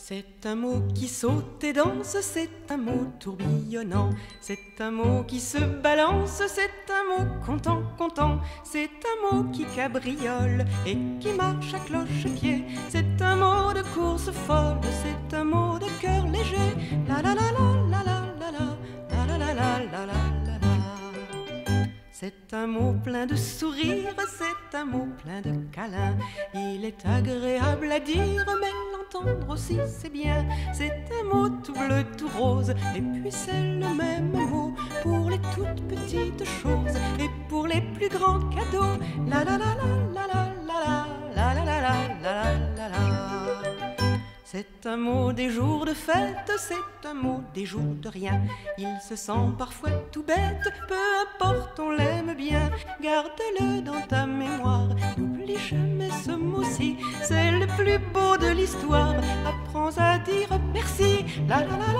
C'est un mot qui saute et danse, c'est un mot tourbillonnant. C'est un mot qui se balance, c'est un mot content, content. C'est un mot qui cabriole et qui marche à cloche-pied. C'est un mot de course folle, c'est un mot de cœur léger. La la la la la la la la la la la la la la. C'est un mot plein de sourires, c'est un mot plein de câlins. Il est agréable à dire, mais l'entendre aussi c'est bien. C'est un mot tout bleu, tout rose, et puis c'est le même mot pour les toutes petites choses et pour les plus grands cadeaux. La la la la la la la la la la la la la la. C'est un mot des jours de fête, c'est un mot des jours de rien. Il se sent parfois tout bête, peu importe, on l'aime bien. Garde-le dans ta mémoire, n'oublie jamais ce mot-ci. C'est le plus beau de l'histoire, apprends à dire merci. La la la la.